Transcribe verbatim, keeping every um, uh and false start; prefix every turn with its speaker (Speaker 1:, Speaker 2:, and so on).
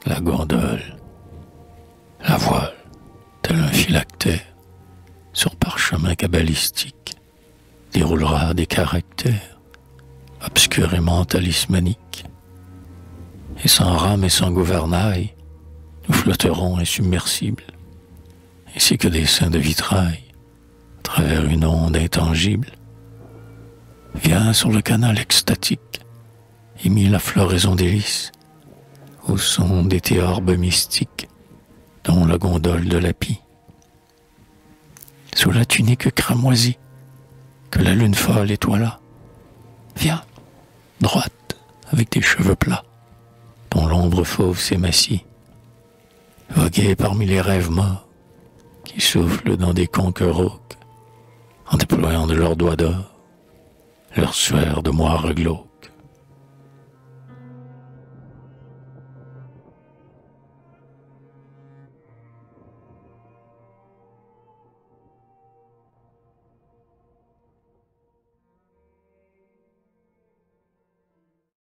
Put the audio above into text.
Speaker 1: la gondole, la voile, tel un phylactère, sur parchemin cabalistique, déroulera des caractères obscurément talismaniques. Et sans rame et sans gouvernail, nous flotterons insubmersibles, ainsi que des seins de vitrail, à travers une onde intangible. Viens sur le canal extatique, émis la floraison des lys, au son des théorbes mystiques, dont la gondole de l'Api. Sous la tunique cramoisie, que la lune folle étoila, viens, droite, avec tes cheveux plats, dont l'ombre fauve s'émacie, voguer parmi les rêves morts, qui soufflent dans des conques rauques, en déployant de leurs doigts d'or, leur sueur de moire glauque.